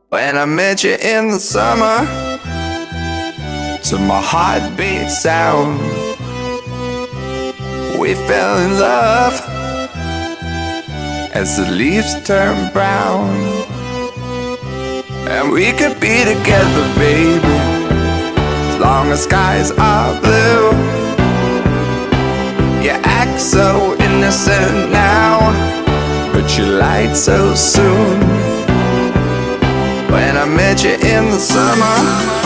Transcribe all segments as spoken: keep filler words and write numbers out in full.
When I met you in the summer, to my heartbeat sound, we fell in love as the leaves turn brown. And we could be together, baby, as long as skies are blue. You act so innocent now, but you lied so soon. When I met you in the summer,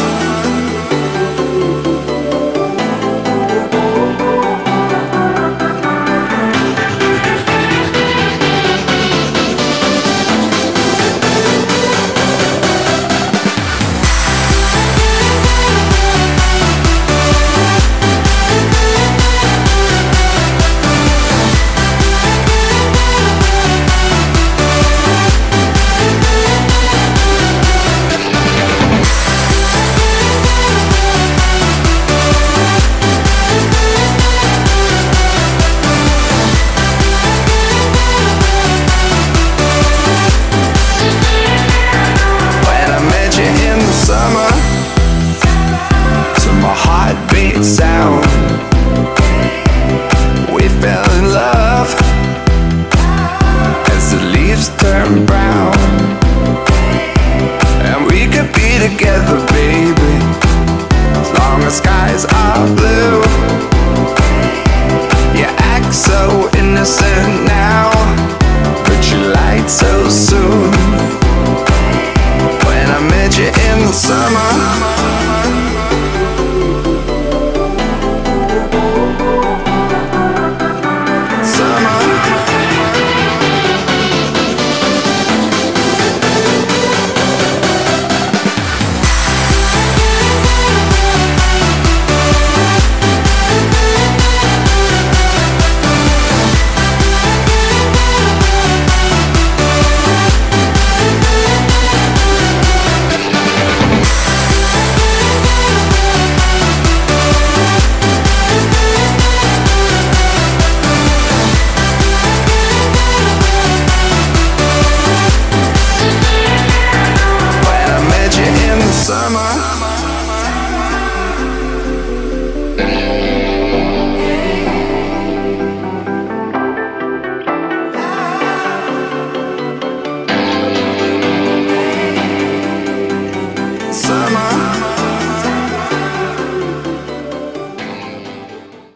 sound, we fell in love as the leaves turn brown. And we could be together, baby, as long as skies are blue. You act so innocent now, but you lied so soon. When I met you in the summer,